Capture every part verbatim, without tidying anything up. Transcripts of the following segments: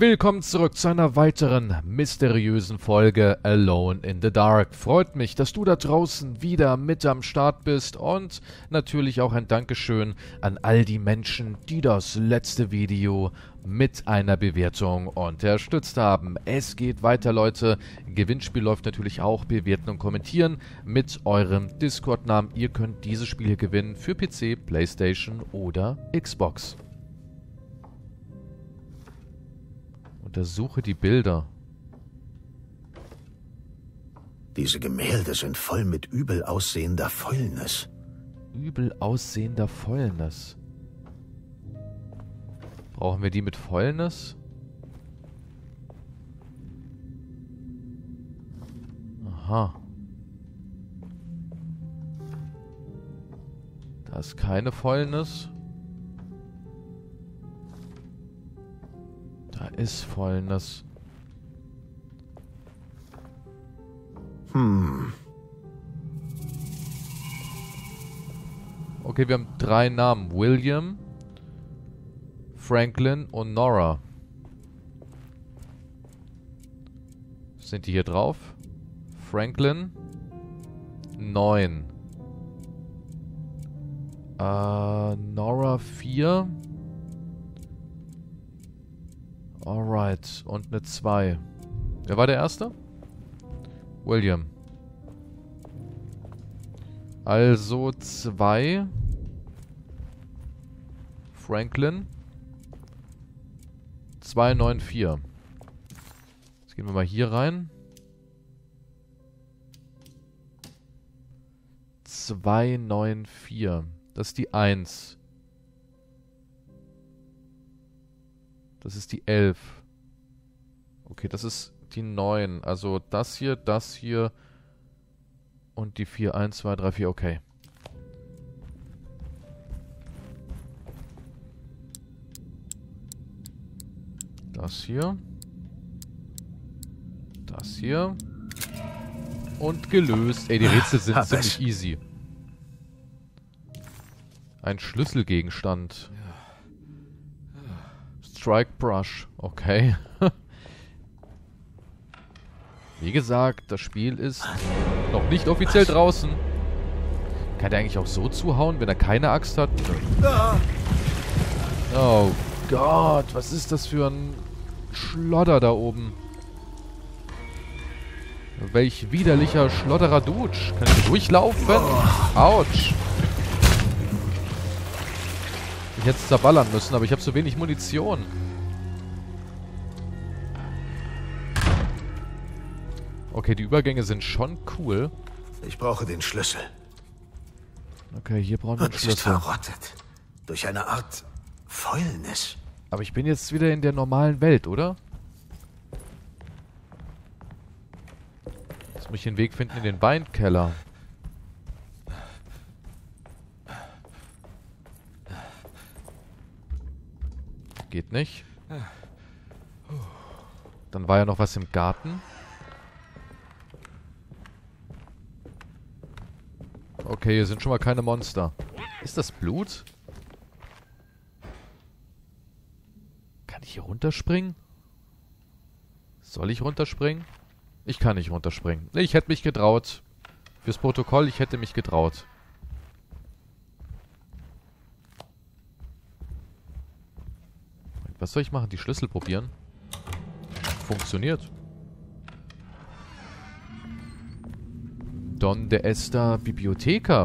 Willkommen zurück zu einer weiteren mysteriösen Folge Alone in the Dark. Freut mich, dass du da draußen wieder mit am Start bist und natürlich auch ein Dankeschön an all die Menschen, die das letzte Video mit einer Bewertung unterstützt haben. Es geht weiter, Leute. Gewinnspiel läuft natürlich auch. Bewerten und kommentieren mit eurem Discord-Namen. Ihr könnt dieses Spiel hier gewinnen für P C, PlayStation oder Xbox. Untersuche die Bilder. Diese Gemälde sind voll mit übel aussehender Fäulnis. Übel aussehender Fäulnis. Brauchen wir die mit Fäulnis? Aha. Da ist keine Fäulnis. Da ist Fäulnis. Hm. Okay, wir haben drei Namen. William, Franklin und Nora. Sind die hier drauf? Franklin. neun. Äh, Nora vier. Alright. Und eine zwei. Wer war der Erste? William. Also zwei. Franklin. zwei neun vier. Jetzt gehen wir mal hier rein. zwei neun vier. Das ist die eins. Das ist die elf. Okay, das ist die neun. Also das hier, das hier und die vier. eins, zwei, drei, vier. Okay. Das hier. Das hier. Und gelöst. Ey, die Rätsel sind Hab ziemlich es. easy. Ein Schlüsselgegenstand. Strike Brush. Okay. Wie gesagt, das Spiel ist noch nicht offiziell draußen. Kann der eigentlich auch so zuhauen, wenn er keine Axt hat? Oh Gott, was ist das für ein Schlodder da oben? Welch widerlicher Schlodderer Dutsch. Kann ich durchlaufen? Autsch. Ich hätte es zerballern müssen, aber ich habe so wenig Munition. Okay, die Übergänge sind schon cool. Ich brauche den Schlüssel. Okay, hier brauchen wir einen Und es ist Schlüssel. verrottet. Durch eine Art Fäulnis. Aber ich bin jetzt wieder in der normalen Welt, oder? Jetzt muss ich den Weg finden in den Weinkeller. Geht nicht. Dann war ja noch was im Garten. Okay, hier sind schon mal keine Monster. Ist das Blut? Kann ich hier runterspringen? Soll ich runterspringen? Ich kann nicht runterspringen. Nee, ich hätte mich getraut. Fürs Protokoll, ich hätte mich getraut. Was soll ich machen? Die Schlüssel probieren? Funktioniert. Donde esta Bibliotheca?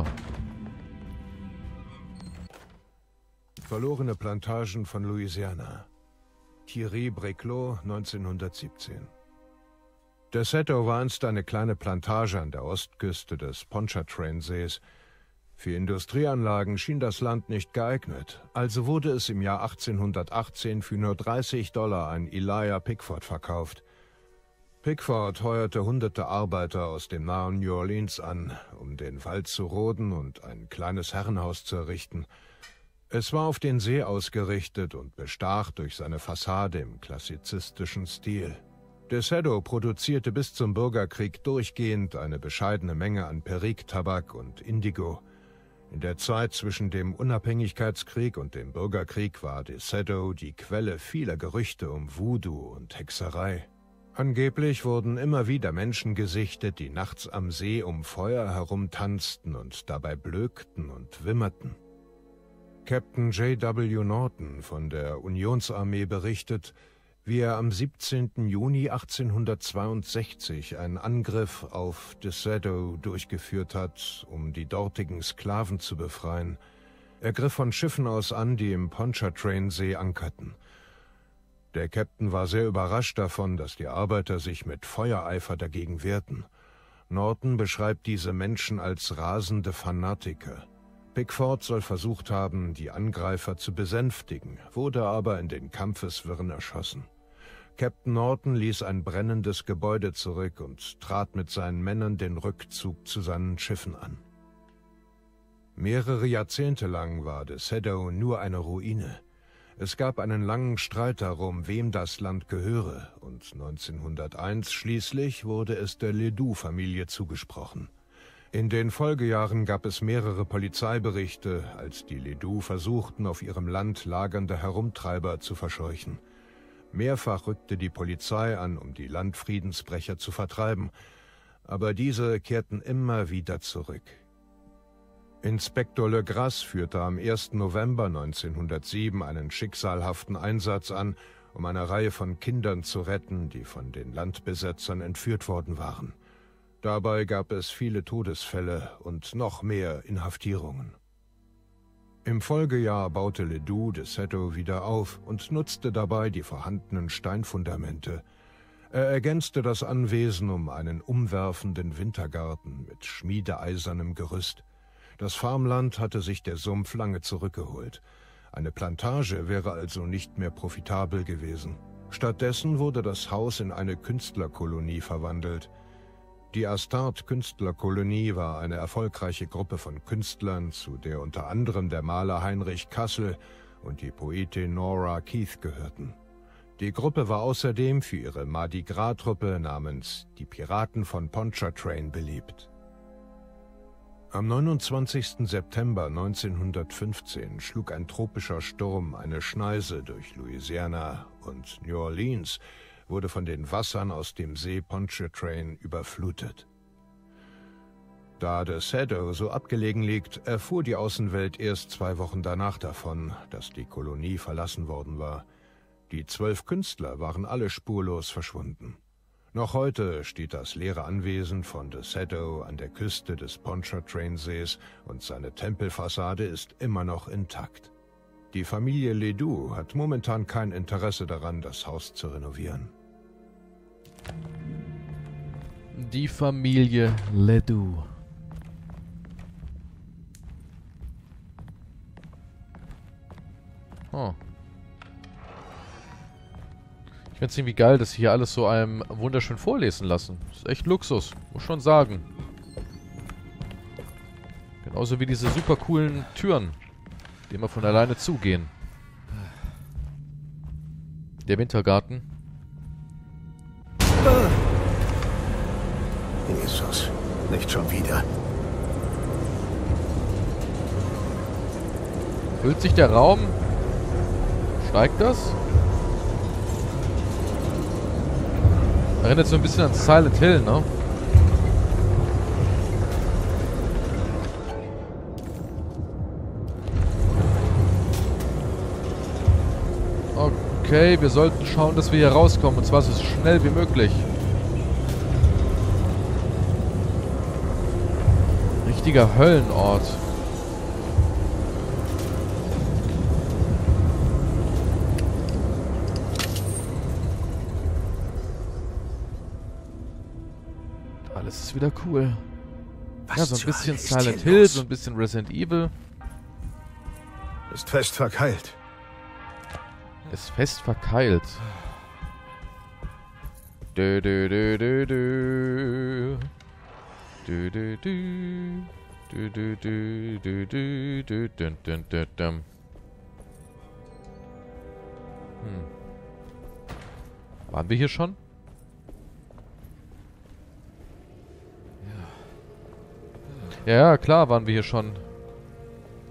Verlorene Plantagen von Louisiana. Thierry Breclot, neunzehnhundertsiebzehn. Deseto war einst eine kleine Plantage an der Ostküste des Pontchartrain-Sees. Für Industrieanlagen schien das Land nicht geeignet, also wurde es im Jahr achtzehnhundertachtzehn für nur dreißig Dollar an Elijah Pickford verkauft. Pickford heuerte hunderte Arbeiter aus dem nahen New Orleans an, um den Wald zu roden und ein kleines Herrenhaus zu errichten. Es war auf den See ausgerichtet und bestach durch seine Fassade im klassizistischen Stil. Deseto produzierte bis zum Bürgerkrieg durchgehend eine bescheidene Menge an Perique-Tabak und Indigo. In der Zeit zwischen dem Unabhängigkeitskrieg und dem Bürgerkrieg war Deseto die Quelle vieler Gerüchte um Voodoo und Hexerei. Angeblich wurden immer wieder Menschen gesichtet, die nachts am See um Feuer herumtanzten und dabei blökten und wimmerten. Captain J W Norton von der Unionsarmee berichtet, wie er am siebzehnten Juni achtzehnhundertzweiundsechzig einen Angriff auf Deseto durchgeführt hat, um die dortigen Sklaven zu befreien. Er griff von Schiffen aus an, die im Pontchartrain-See ankerten. Der Captain war sehr überrascht davon, dass die Arbeiter sich mit Feuereifer dagegen wehrten. Norton beschreibt diese Menschen als rasende Fanatiker. Pickford soll versucht haben, die Angreifer zu besänftigen, wurde aber in den Kampfeswirren erschossen. Captain Norton ließ ein brennendes Gebäude zurück und trat mit seinen Männern den Rückzug zu seinen Schiffen an. Mehrere Jahrzehnte lang war Deseto nur eine Ruine. Es gab einen langen Streit darum, wem das Land gehöre, und neunzehnhunderteins schließlich wurde es der Ledoux-Familie zugesprochen. In den Folgejahren gab es mehrere Polizeiberichte, als die Ledoux versuchten, auf ihrem Land lagernde Herumtreiber zu verscheuchen. Mehrfach rückte die Polizei an, um die Landfriedensbrecher zu vertreiben, aber diese kehrten immer wieder zurück. Inspektor Legras führte am ersten November neunzehnhundertsieben einen schicksalhaften Einsatz an, um eine Reihe von Kindern zu retten, die von den Landbesetzern entführt worden waren. Dabei gab es viele Todesfälle und noch mehr Inhaftierungen. Im Folgejahr baute Ledoux Deseto wieder auf und nutzte dabei die vorhandenen Steinfundamente. Er ergänzte das Anwesen um einen umwerfenden Wintergarten mit schmiedeeisernem Gerüst. Das Farmland hatte sich der Sumpf lange zurückgeholt. Eine Plantage wäre also nicht mehr profitabel gewesen. Stattdessen wurde das Haus in eine Künstlerkolonie verwandelt. Die Astart-Künstlerkolonie war eine erfolgreiche Gruppe von Künstlern, zu der unter anderem der Maler Heinrich Kassel und die Poetin Nora Keith gehörten. Die Gruppe war außerdem für ihre Mardi Gras-Truppe namens die Piraten von Pontchartrain beliebt. Am neunundzwanzigsten September neunzehnhundertfünfzehn schlug ein tropischer Sturm eine Schneise durch Louisiana und New Orleans wurde von den Wassern aus dem See Pontchartrain überflutet. Da Deseto so abgelegen liegt, erfuhr die Außenwelt erst zwei Wochen danach davon, dass die Kolonie verlassen worden war. Die zwölf Künstler waren alle spurlos verschwunden. Noch heute steht das leere Anwesen von Deseto an der Küste des Pontchartrain-Sees und seine Tempelfassade ist immer noch intakt. Die Familie Ledoux hat momentan kein Interesse daran, das Haus zu renovieren. Die Familie Ledoux. Oh. Ich finde es irgendwie geil, dass sie hier alles so einem wunderschön vorlesen lassen. Das ist echt Luxus, muss schon sagen. Genauso wie diese super coolen Türen, die immer von alleine zugehen. Der Wintergarten. Jesus, nicht schon wieder. Füllt sich der Raum? Steigt das? Erinnert so ein bisschen an Silent Hill, ne? Okay, wir sollten schauen, dass wir hier rauskommen. Und zwar so schnell wie möglich. Richtiger Höllenort. Alles ist wieder cool. Was ja, so ein zur bisschen Hölle ist Silent hier Hill, los? so ein bisschen Resident Evil. Ist fest verkeilt. Ist fest verkeilt. Dö, dö, dö, dö, dö. Dö, dö, dö. Dö, dö, dö, dö, dö, dö, dün, dün, dün, dün. Hm. Waren wir hier schon? Ja, ja, klar waren wir hier schon.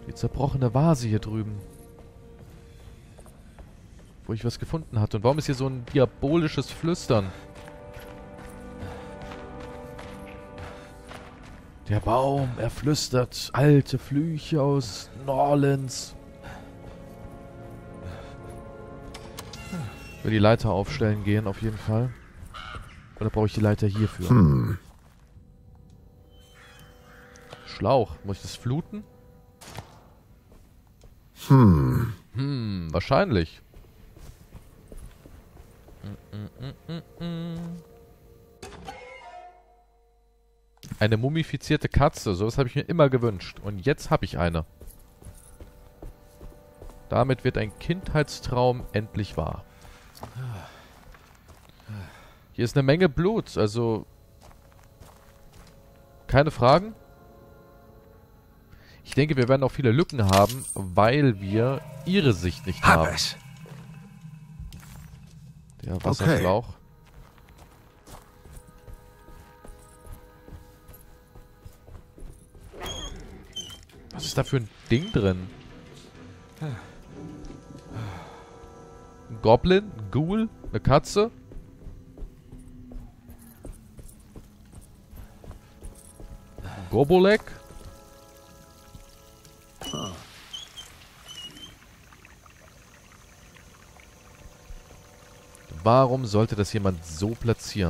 Die zerbrochene Vase hier drüben. Wo ich was gefunden hatte. Und warum ist hier so ein diabolisches Flüstern? Der Baum, er flüstert alte Flüche aus Norlands. Ich will die Leiter aufstellen gehen, auf jeden Fall. Oder brauche ich die Leiter hierfür? Hm. Schlauch. Muss ich das fluten? Hm. Hm, wahrscheinlich. Mm, mm, mm, mm, mm. Eine mumifizierte Katze. Sowas habe ich mir immer gewünscht. Und jetzt habe ich eine. Damit wird ein Kindheitstraum endlich wahr. Hier ist eine Menge Blut. Also... Keine Fragen? Ich denke, wir werden auch viele Lücken haben, weil wir ihre Sicht nicht Hab haben. es. Der Wasserschlauch. Okay. Was ist da für ein Ding drin? Ein Goblin? Ein Ghoul? Eine Katze? Ein Gobolek? Warum sollte das jemand so platzieren?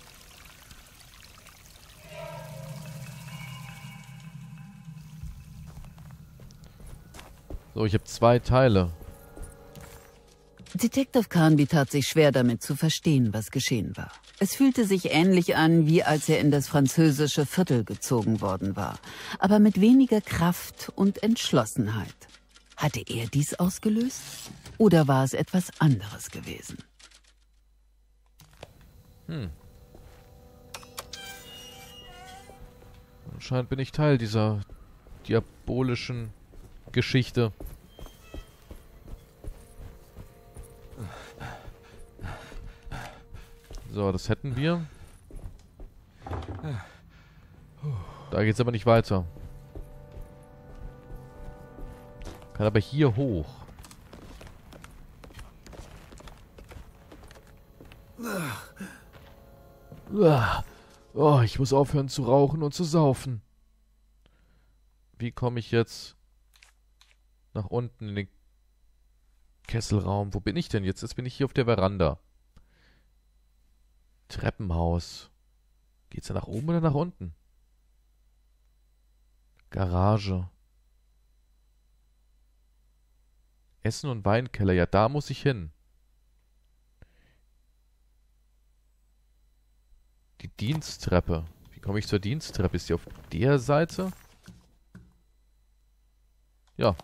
So, ich habe zwei Teile. Detective Carnby tat sich schwer damit zu verstehen, was geschehen war. Es fühlte sich ähnlich an, wie als er in das französische Viertel gezogen worden war, aber mit weniger Kraft und Entschlossenheit. Hatte er dies ausgelöst? Oder war es etwas anderes gewesen? Hm. Anscheinend bin ich Teil dieser diabolischen Geschichte. So, das hätten wir. Da geht's aber nicht weiter. Kann aber hier hoch. Oh, ich muss aufhören zu rauchen und zu saufen. Wie komme ich jetzt nach unten in den Kesselraum? Wo bin ich denn jetzt? Jetzt bin ich hier auf der Veranda. Treppenhaus. Geht's da nach oben oder nach unten? Garage. Essen- und Weinkeller. Ja, da muss ich hin. Die Diensttreppe. Wie komme ich zur Diensttreppe? Ist die auf der Seite? Ja.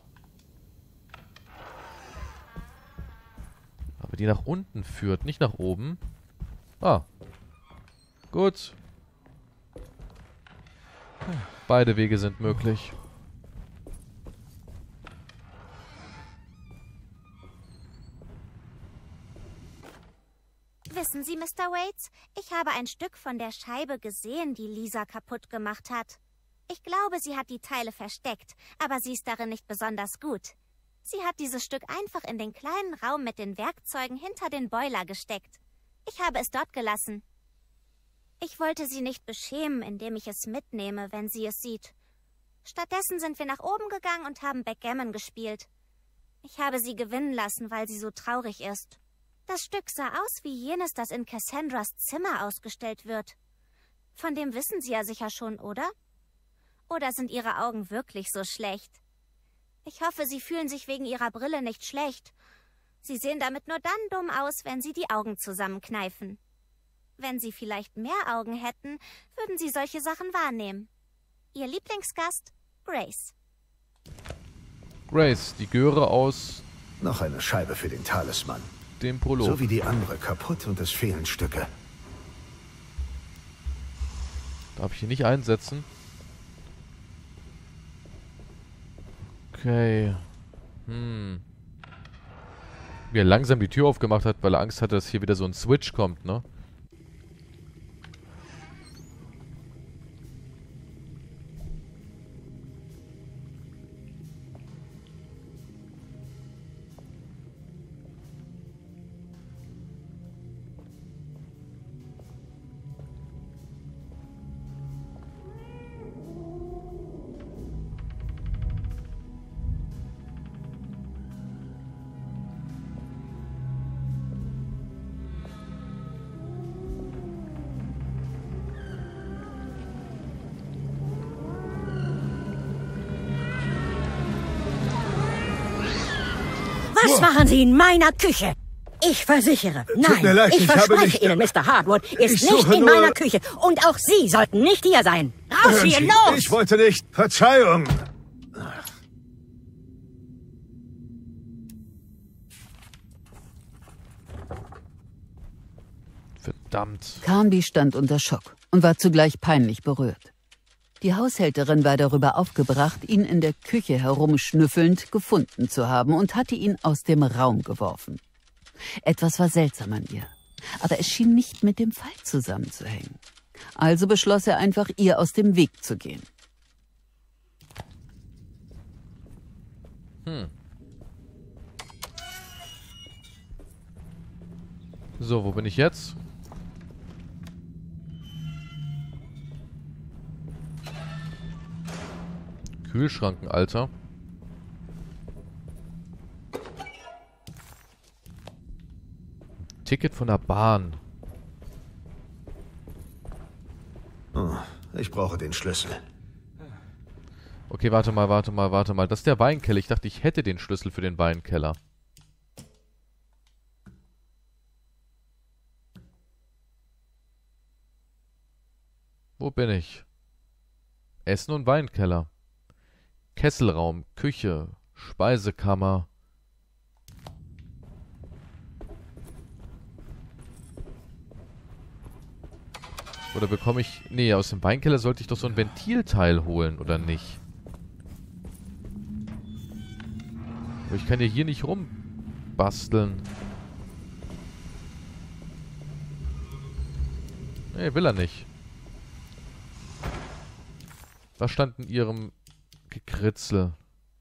Aber die nach unten führt, nicht nach oben. Ah. Gut. Beide Wege sind möglich. Wissen Sie, Mister Waits, ich habe ein Stück von der Scheibe gesehen, die Lisa kaputt gemacht hat. Ich glaube, sie hat die Teile versteckt, aber sie ist darin nicht besonders gut. Sie hat dieses Stück einfach in den kleinen Raum mit den Werkzeugen hinter den Boiler gesteckt. Ich habe es dort gelassen. Ich wollte sie nicht beschämen, indem ich es mitnehme, wenn sie es sieht. Stattdessen sind wir nach oben gegangen und haben Backgammon gespielt. Ich habe sie gewinnen lassen, weil sie so traurig ist. Das Stück sah aus wie jenes, das in Cassandras Zimmer ausgestellt wird. Von dem wissen Sie ja sicher schon, oder? Oder sind Ihre Augen wirklich so schlecht? Ich hoffe, Sie fühlen sich wegen Ihrer Brille nicht schlecht. Sie sehen damit nur dann dumm aus, wenn Sie die Augen zusammenkneifen. Wenn Sie vielleicht mehr Augen hätten, würden Sie solche Sachen wahrnehmen. Ihr Lieblingsgast, Grace. Grace, die Göre aus... Noch eine Scheibe für den Talisman. Dem Prolog. So wie die andere kaputt und es fehlen Stücke. Darf ich hier nicht einsetzen? Okay. Hm. Wie er langsam die Tür aufgemacht hat, weil er Angst hatte, dass hier wieder so ein Switch kommt, ne? Was machen Sie in meiner Küche? Ich versichere, nein, mir leid, ich ich habe verspreche nicht- Ihnen, Mister Hardwood ist Ich nicht suche in nur- meiner Küche. Und auch Sie sollten nicht hier sein. Raus Hören hier, Sie, los! Ich wollte nicht. Verzeihung. Verdammt. Carnby stand unter Schock und war zugleich peinlich berührt. Die Haushälterin war darüber aufgebracht, ihn in der Küche herumschnüffelnd gefunden zu haben und hatte ihn aus dem Raum geworfen. Etwas war seltsam an ihr, aber es schien nicht mit dem Fall zusammenzuhängen. Also beschloss er einfach, ihr aus dem Weg zu gehen. Hm. So, wo bin ich jetzt? Kühlschranken, Alter. Ticket von der Bahn. Oh, ich brauche den Schlüssel. Okay, warte mal, warte mal, warte mal. Das ist der Weinkeller. Ich dachte, ich hätte den Schlüssel für den Weinkeller. Wo bin ich? Essen- und Weinkeller. Kesselraum, Küche, Speisekammer. Oder bekomme ich... Nee, aus dem Weinkeller sollte ich doch so ein Ventilteil holen, oder nicht? Aber ich kann ja hier nicht rumbasteln. Nee, will er nicht. Was stand in ihrem Gekritzel?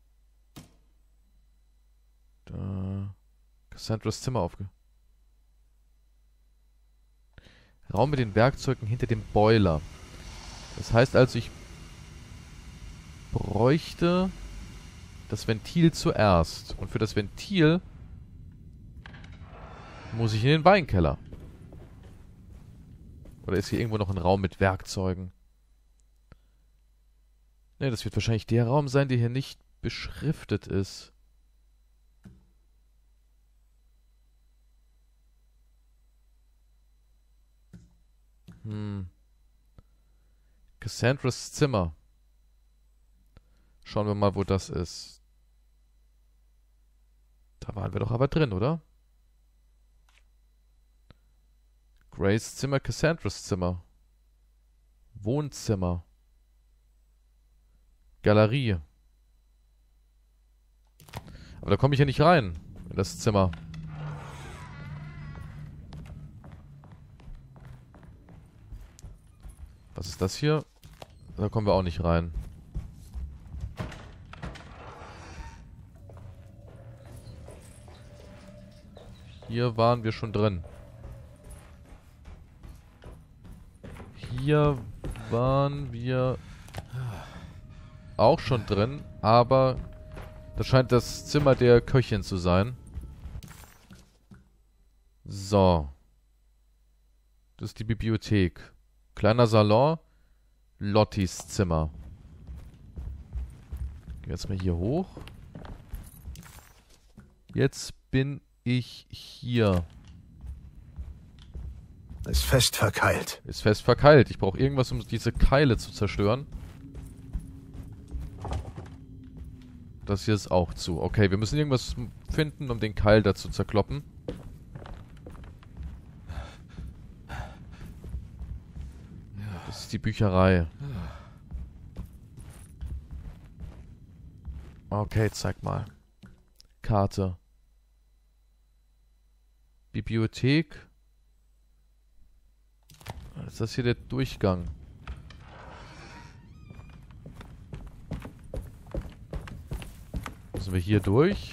Da. Cassandras Zimmer aufge... Raum mit den Werkzeugen hinter dem Boiler. Das heißt also, ich bräuchte das Ventil zuerst. Und für das Ventil muss ich in den Weinkeller. Oder ist hier irgendwo noch ein Raum mit Werkzeugen? Ne, das wird wahrscheinlich der Raum sein, der hier nicht beschriftet ist. Hm. Cassandras Zimmer. Schauen wir mal, wo das ist. Da waren wir doch aber drin, oder? Grace Zimmer, Cassandras Zimmer. Wohnzimmer. Galerie. Aber da komme ich ja nicht rein. In das Zimmer. Was ist das hier? Da kommen wir auch nicht rein. Hier waren wir schon drin. Hier waren wir auch schon drin, aber das scheint das Zimmer der Köchin zu sein. So. Das ist die Bibliothek. Kleiner Salon. Lottis Zimmer. Gehen wir jetzt mal hier hoch. Jetzt bin ich hier. Ist fest verkeilt. Ist fest verkeilt. Ich brauche irgendwas, um diese Keile zu zerstören. Das hier ist auch zu. Okay, wir müssen irgendwas finden, um den Keil da zu zerkloppen. Das ist die Bücherei. Okay, zeig mal. Karte. Bibliothek. Ist das hier der Durchgang? Müssen wir hier durch?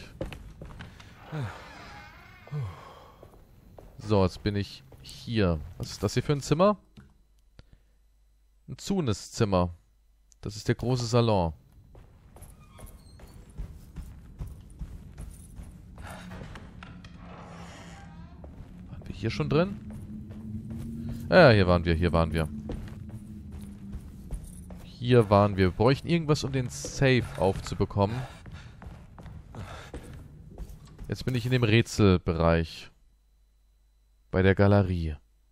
So, jetzt bin ich hier. Was ist das hier für ein Zimmer? Ein Zunis-Zimmer. Das ist der große Salon. Waren wir hier schon drin? Ja, hier waren wir, hier waren wir. Hier waren wir. Wir bräuchten irgendwas, um den Safe aufzubekommen. Jetzt bin ich in dem Rätselbereich. Bei der Galerie.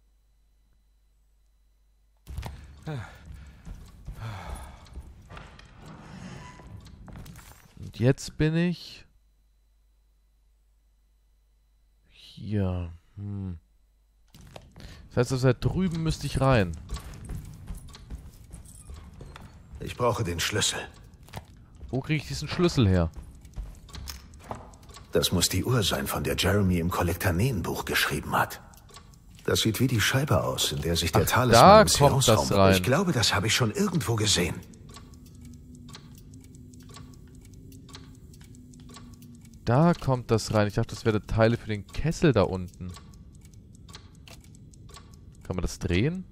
Und jetzt bin ich... Hier. Hm. Das heißt, also da drüben müsste ich rein. Ich brauche den Schlüssel. Wo kriege ich diesen Schlüssel her? Das muss die Uhr sein, von der Jeremy im Kollektanenbuch geschrieben hat. Das sieht wie die Scheibe aus, in der sich der Ach, Talisman da im kommt das Seance-Raum- rein. Ich glaube, das habe ich schon irgendwo gesehen. Da kommt das rein. Ich dachte, das wäre Teile für den Kessel da unten. Kann man das drehen?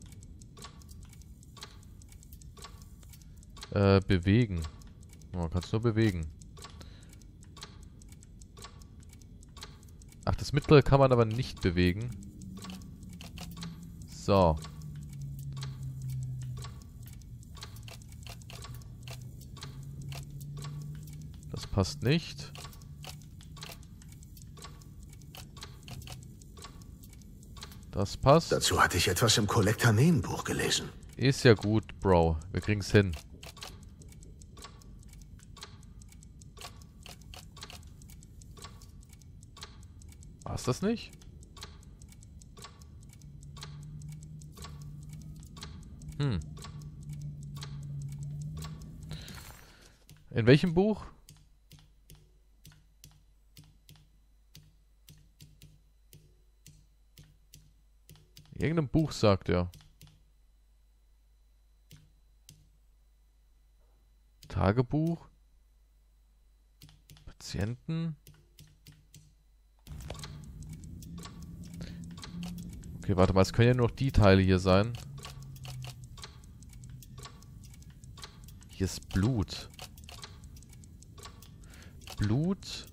Äh, bewegen. Oh, man kann es nur bewegen. Ach, das mittlere kann man aber nicht bewegen. So. Das passt nicht. Das passt. Dazu hatte ich etwas im Kollektanenbuch gelesen. Ist ja gut, Bro. Wir kriegen's hin. War's das nicht? Hm. In welchem Buch? Irgendeinem Buch sagt er. Tagebuch. Patienten. Okay, warte mal, es können ja nur noch die Teile hier sein. Hier ist Blut. Blut.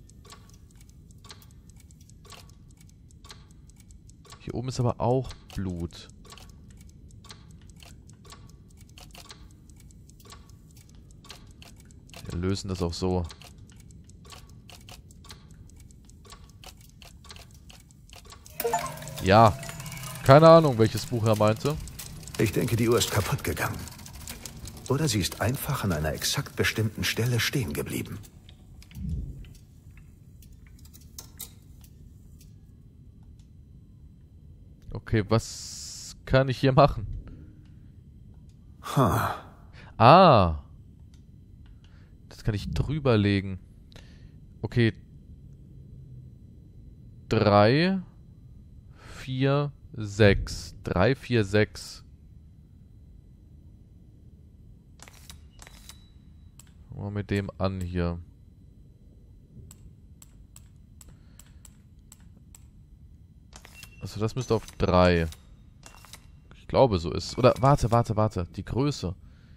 Hier oben ist aber auch Blut. Wir lösen das auch so. Ja. Keine Ahnung, welches Buch er meinte. Ich denke, die Uhr ist kaputt gegangen. Oder sie ist einfach an einer exakt bestimmten Stelle stehen geblieben. Okay, was kann ich hier machen? Huh. Ah. Das kann ich drüber legen. Okay. Drei, vier, sechs. Drei, vier, sechs. Fangen wir mit dem an hier. Also das müsste auf drei. Ich glaube, so ist. Oder warte, warte, warte. Die Größe.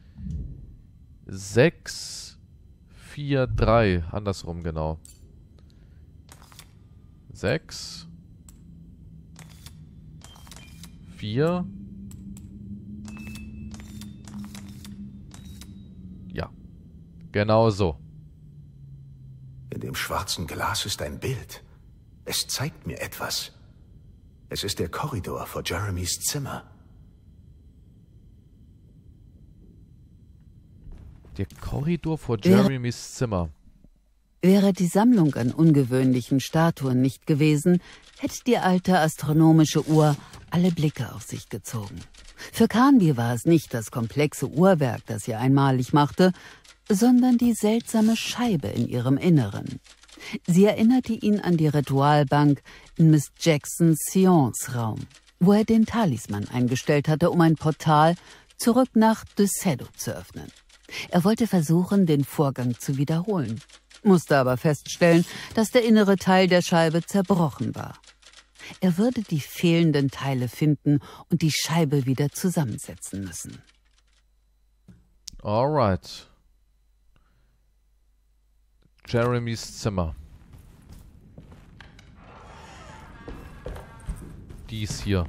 sechs, vier, drei. Andersrum, genau. sechs, vier. Ja. Genau so. In dem schwarzen Glas ist ein Bild. Es zeigt mir etwas. Es ist der Korridor vor Jeremys Zimmer. Der Korridor vor Jeremys Zimmer. Wäre die Sammlung an ungewöhnlichen Statuen nicht gewesen, hätte die alte astronomische Uhr alle Blicke auf sich gezogen. Für Carnby war es nicht das komplexe Uhrwerk, das sie einmalig machte, sondern die seltsame Scheibe in ihrem Inneren. Sie erinnerte ihn an die Ritualbank in Miss Jacksons Seance-Raum, wo er den Talisman eingestellt hatte, um ein Portal zurück nach De Sado zu öffnen. Er wollte versuchen, den Vorgang zu wiederholen, musste aber feststellen, dass der innere Teil der Scheibe zerbrochen war. Er würde die fehlenden Teile finden und die Scheibe wieder zusammensetzen müssen. Alright. Jeremys Zimmer. Dies hier.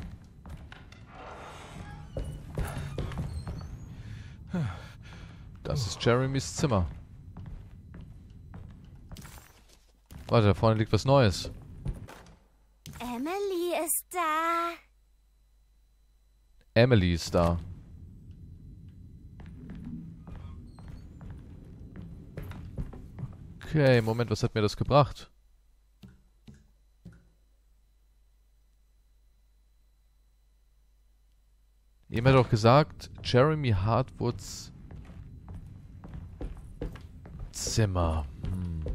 Das ist Jeremys Zimmer. Warte, da vorne liegt was Neues. Emily ist da. Emily ist da. Okay, Moment, was hat mir das gebracht? Jemand hat doch gesagt, Jeremy Hartwoods Zimmer. Hm.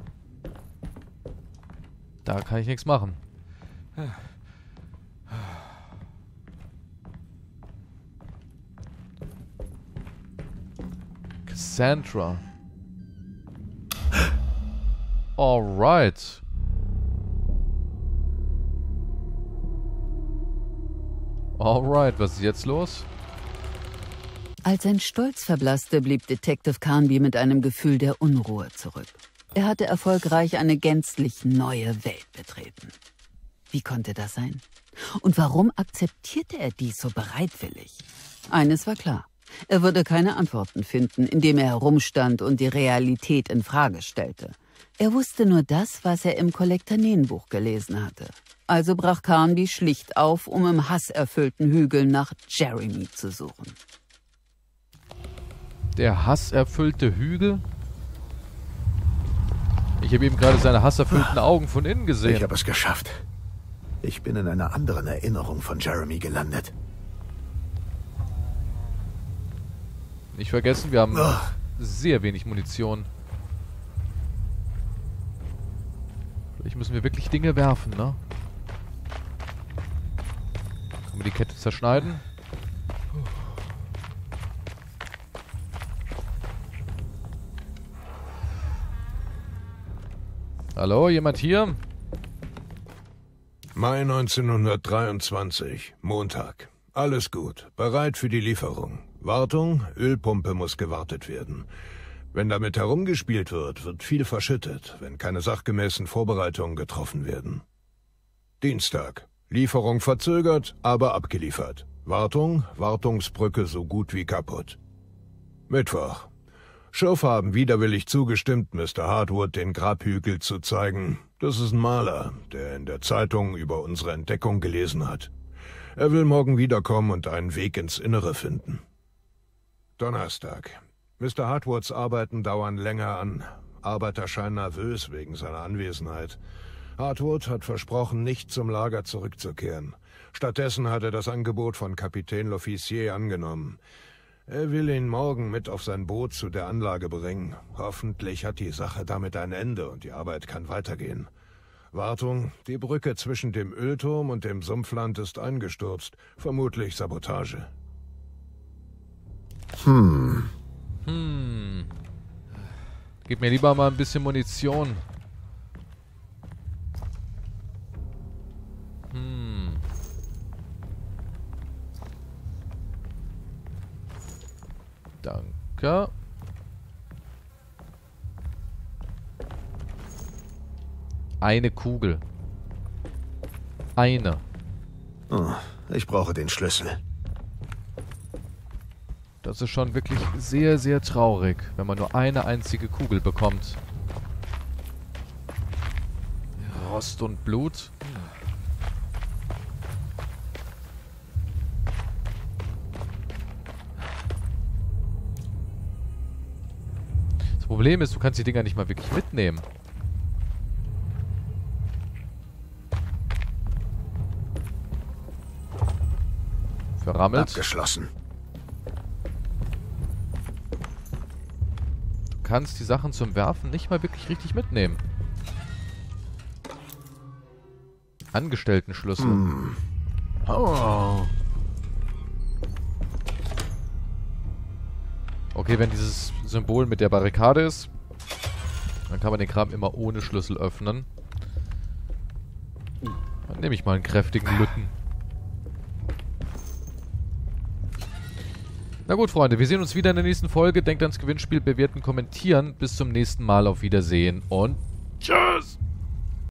Da kann ich nichts machen. Cassandra. Alright. Alright, was ist jetzt los? Als sein Stolz verblasste, blieb Detective Carnby mit einem Gefühl der Unruhe zurück. Er hatte erfolgreich eine gänzlich neue Welt betreten. Wie konnte das sein? Und warum akzeptierte er dies so bereitwillig? Eines war klar. Er würde keine Antworten finden, indem er herumstand und die Realität in Frage stellte. Er wusste nur das, was er im Kollektanenbuch gelesen hatte. Also brach Carnby schlicht auf, um im hasserfüllten Hügel nach Jeremy zu suchen. Der hasserfüllte Hügel? Ich habe eben gerade seine hasserfüllten Augen von innen gesehen. Ich habe es geschafft. Ich bin in einer anderen Erinnerung von Jeremy gelandet. Nicht vergessen, wir haben oh. sehr wenig Munition. Vielleicht müssen wir wirklich Dinge werfen, ne? Können wir die Kette zerschneiden? Hallo, jemand hier? Mai neunzehnhundertdreiundzwanzig, Montag. Alles gut, bereit für die Lieferung. Wartung, Ölpumpe muss gewartet werden. Wenn damit herumgespielt wird, wird viel verschüttet, wenn keine sachgemäßen Vorbereitungen getroffen werden. Dienstag. Lieferung verzögert, aber abgeliefert. Wartung, Wartungsbrücke so gut wie kaputt. Mittwoch. Schoff haben widerwillig zugestimmt, Mister Hartwood den Grabhügel zu zeigen. Das ist ein Maler, der in der Zeitung über unsere Entdeckung gelesen hat. Er will morgen wiederkommen und einen Weg ins Innere finden. Donnerstag. Mister Hartwoods Arbeiten dauern länger an. Arbeiter scheinen nervös wegen seiner Anwesenheit. Hartwood hat versprochen, nicht zum Lager zurückzukehren. Stattdessen hat er das Angebot von Kapitän L'Officier angenommen. Er will ihn morgen mit auf sein Boot zu der Anlage bringen. Hoffentlich hat die Sache damit ein Ende und die Arbeit kann weitergehen. Wartung, die Brücke zwischen dem Ölturm und dem Sumpfland ist eingestürzt. Vermutlich Sabotage. Hm. Hm. Gib mir lieber mal ein bisschen Munition. Hm. Danke. Eine Kugel. Eine. Oh, ich brauche den Schlüssel. Das ist schon wirklich sehr, sehr traurig, wenn man nur eine einzige Kugel bekommt. Rost und Blut. Das Problem ist, du kannst die Dinger nicht mal wirklich mitnehmen. Verrammelt. Abgeschlossen. Du kannst die Sachen zum Werfen nicht mal wirklich richtig mitnehmen. Angestellten-Schlüssel. Hm. Oh. Okay, wenn dieses Symbol mit der Barrikade ist, dann kann man den Kram immer ohne Schlüssel öffnen. Dann nehme ich mal einen kräftigen Lütten. Na gut, Freunde, wir sehen uns wieder in der nächsten Folge. Denkt ans Gewinnspiel, bewerten, kommentieren. Bis zum nächsten Mal, auf Wiedersehen und tschüss!